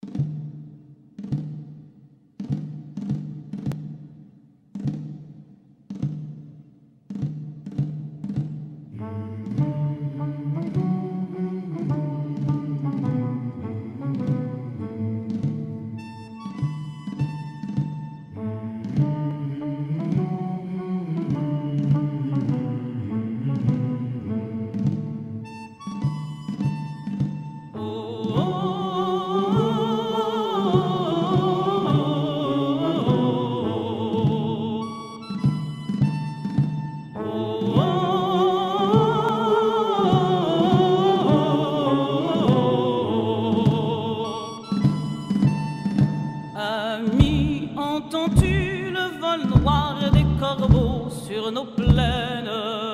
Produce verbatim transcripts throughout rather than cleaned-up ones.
Ami, entends-tu le vol noir des corbeaux sur nos plaines?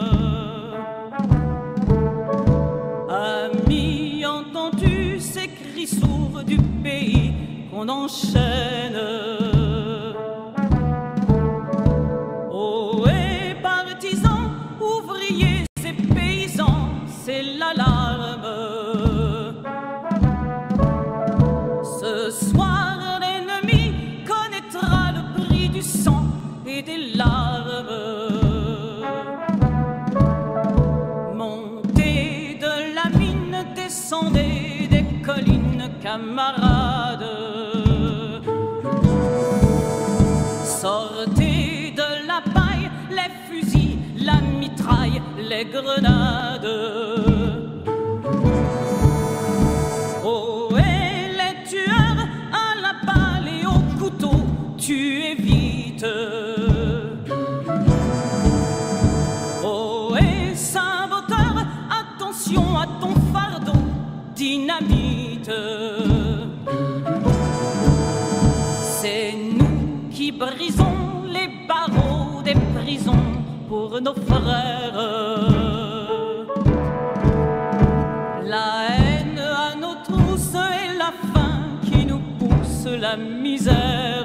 Ami, entends-tu ces cris sourds du pays qu'on enchaîne? Oh, et partisans, ouvriers et paysans, c'est l'alarme. Ce soir, et des larmes. Montez de la mine, descendez des collines, camarades. Sortez de la paille, les fusils, la mitraille, les grenades. Oh, et les tueurs à la balle et au couteau, tuez vite. Oh, et saboteur, attention à ton fardeau, dynamite. C'est nous qui brisons les barreaux des prisons pour nos frères. La haine à nos trousses et la faim qui nous pousse la misère.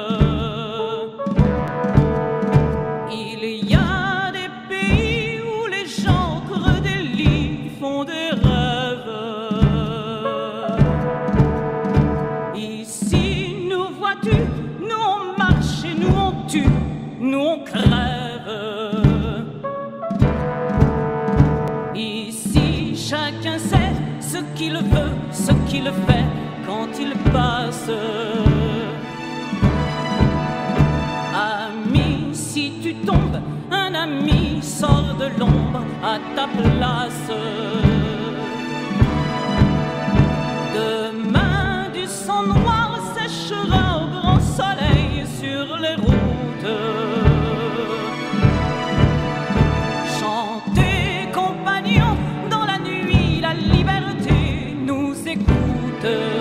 Il y a des pays où les gens creux des lits font des rêves. Ici, nous vois-tu, nous on marche et nous on tue, nous on crève. Ici, chacun sait ce qu'il veut, ce qu'il fait quand il passe. Ami, si tu tombes, un ami sort de l'ombre à ta place. Demain, du sang noir séchera au grand soleil sur les routes. Chantez, compagnons, dans la nuit, la liberté nous écoute.